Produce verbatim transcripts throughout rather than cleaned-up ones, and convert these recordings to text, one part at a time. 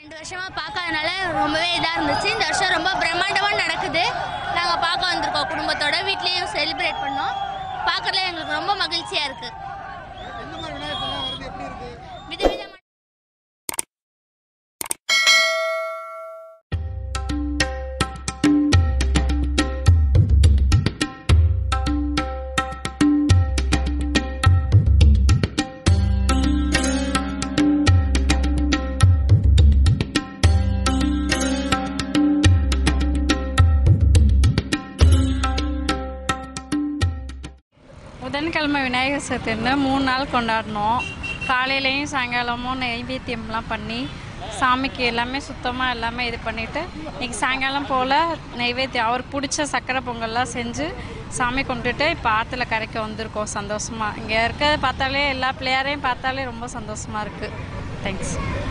ரெண்டு வருஷமா பார்க்காதனால ரொம்பவே இதாக இருந்துச்சு. இந்த வருஷம் ரொம்ப பிரம்மாண்டமாக நடக்குது. நாங்கள் பார்க்க வந்திருக்கோம், குடும்பத்தோட வீட்லேயும் செலிப்ரேட் பண்ணோம். பார்க்கறதுல எங்களுக்கு ரொம்ப மகிழ்ச்சியாக இருக்குது. விதவிதமான புதன்கிழமை விநாயகர் சதுர்த்தின்னு மூணு நாள் கொண்டாடினோம். காலையிலையும் சாயங்காலமும் நெய்வேத்தியம்லாம் பண்ணி சாமிக்கு எல்லாமே சுத்தமாக எல்லாமே இது பண்ணிவிட்டு இன்றைக்கி சாயங்காலம் போல் நெய்வேத்தியம் அவருக்கு பிடிச்ச சக்கரை பொங்கல்லாம் செஞ்சு சாமி கும்பிட்டுட்டு இப்போ ஆற்றுல கரைக்க வந்திருக்கோம் சந்தோஷமாக. இங்கே இருக்கிறத பார்த்தாலே எல்லா பிள்ளையாரையும் பார்த்தாலே ரொம்ப சந்தோஷமாக இருக்குது. தேங்க்ஸ்.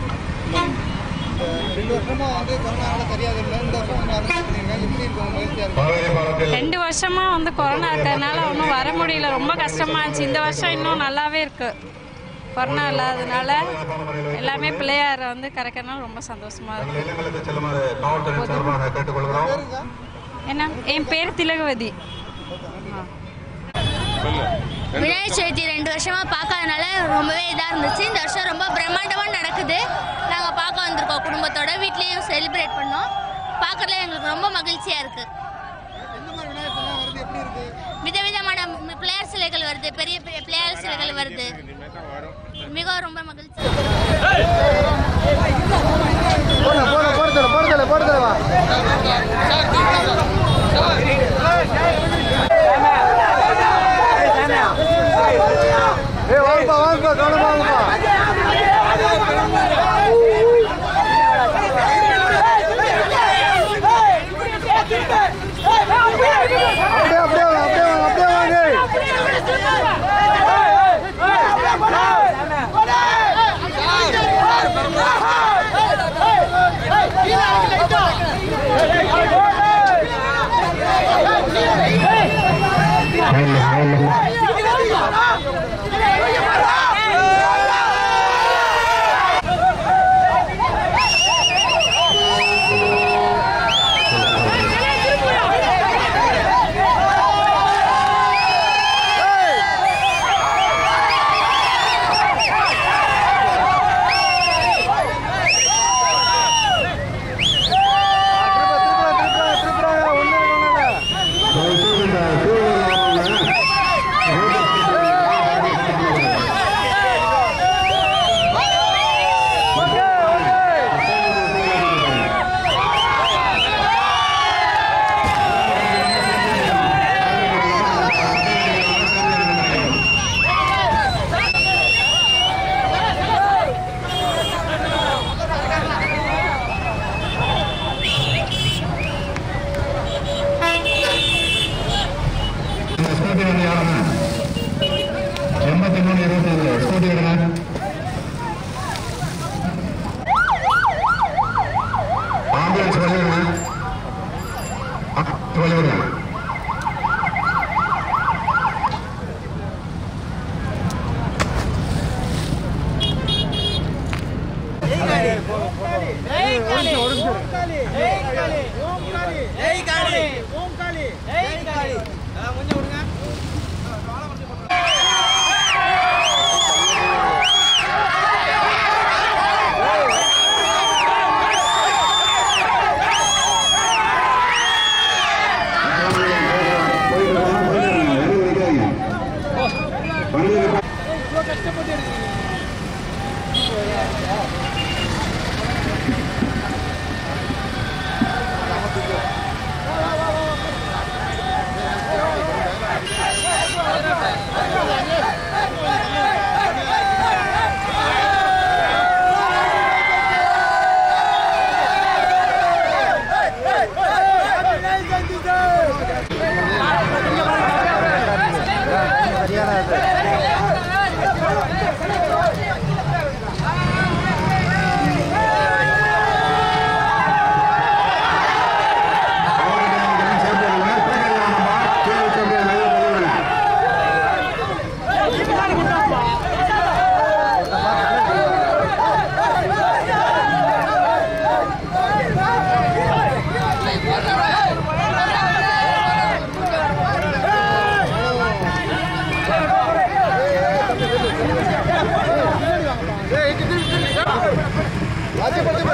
ரெண்டு வருஷமா வந்து கொரோனா இருக்கிறதுனால ஒன்றும் வர முடியல, ரொம்ப கஷ்டமா இருந்துச்சு. இந்த வருஷம் இன்னும் நல்லாவே இருக்கு. கொரோனா இல்லாததுனால எல்லாமே பிள்ளையார வந்து கரைக்கிறதுனால ரொம்ப சந்தோஷமா இருக்கு. என்ன, என் பேர் திலகவதி. விநாயகர் சதுர்த்தி ரெண்டு வருஷமா பார்க்காதனால ரொம்பவே இதாக இருந்துச்சு. இந்த வருஷம் ரொம்ப பிரம்மாண்டமாக நடக்குது. நாங்கள் பார்க்க வந்திருக்கோம், குடும்பத்தோட வீட்லேயும் செலிப்ரேட் பண்ணோம். பார்க்கறதுல எங்களுக்கு ரொம்ப மகிழ்ச்சியாக இருக்குது. விதவிதமான பிள்ளையார் சிலைகள் வருது, பெரிய பெரிய பிள்ளையார் சிலைகள் வருது. மிகவும் ரொம்ப மகிழ்ச்சி.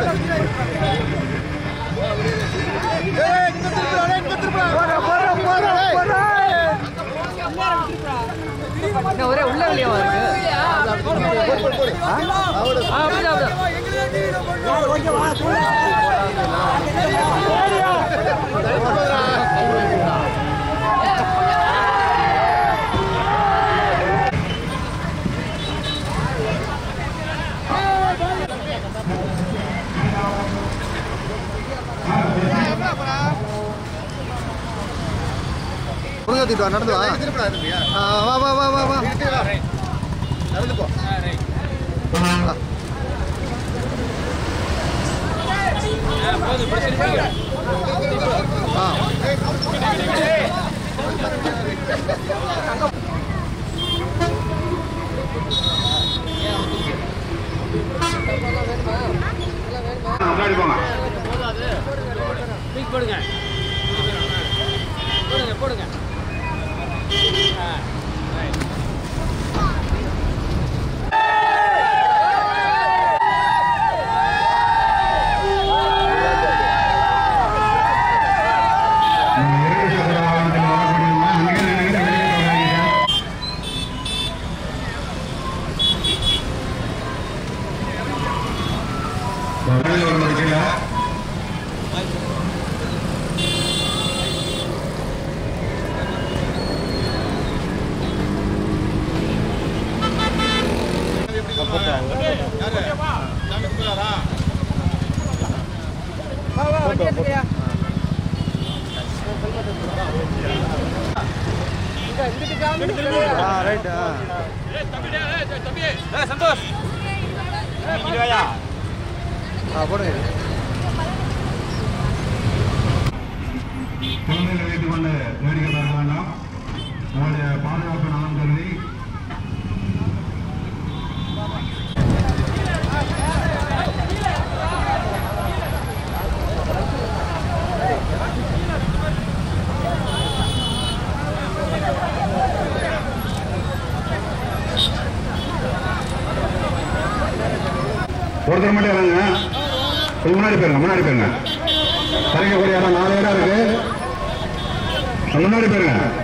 ஒரே உள்ள வெளியாவா நடந்து நடந்து வா வா வா வா வா நடந்து போ போடுங்க போடுங்க போடுங்க குழந்தைகளை வைத்துக் கொண்டு வேடிக்கை பார்க்க வேண்டாம். உங்களுடைய பாதுகாப்பு நலன் கருதி ஒருத்தர் மட்டும் இறங்க. முன்னாடி போயிருங்க முன்னாடி போயிருங்க. இறங்கக்கூடிய இடம் நாலு இடம் இருக்கு. முன்னாடி போயிருங்க.